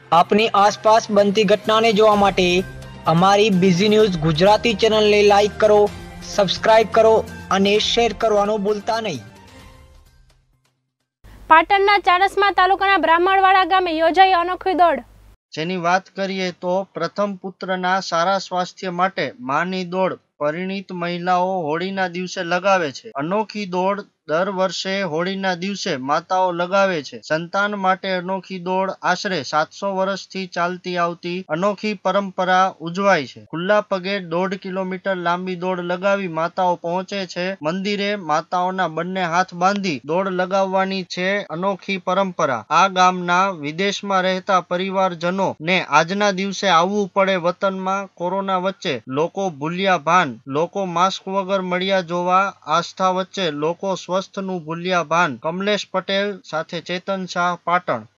આપની આસપાસ બનતી ઘટનાને જોવા માટે અમારી બીઝી ન્યૂઝ ગુજરાતી ચેનલને લાઈક કરો, સબસ્ક્રાઇબ કરો અને શેર કરવાનું ભૂલતા નહીં. પાટણના ચાણસ્મા તાલુકાના બ્રાહ્મણવાડા ગામે યોજાઈ અનોખી દોડ. જેની વાત કરીએ તો પ્રથમ પુત્રના સારા સ્વાસ્થ્ય માટે માની દોડ પરિણીત મહિલાઓ હોળીના દિવસે લગાવે છે. અનોખી દોડ દર વર્ષે હોળીના દિવસે માતાઓ લગાવે છે. સંતાન માટે અનોખી દોડ આશરે 700 વર્ષથી ચાલતી આવતી અનોખી પરંપરા ઉજવાય છે. ખુલ્લા પગે 1.5 કિલોમીટર લાંબી દોડ લગાવી માતાઓ પહોંચે છે મંદિરે. માતાઓના બંને હાથ બાંધી દોડ લગાવવાની છે અનોખી પરંપરા. આ ગામના વિદેશમાં રહેતા પરિવારજનો ને આજના દિવસે આવવું પડે વતનમાં. કોરોના વચ્ચે લોકો ભૂલ્યા ભાન, લોકો માસ્ક વગર મળ્યા જોવા. આસ્થા વચ્ચે લોકો સ્વસ્થનું ભૂલ્યા ભાન. કમલેશ પટેલ સાથે ચેતન શાહ, પાટણ.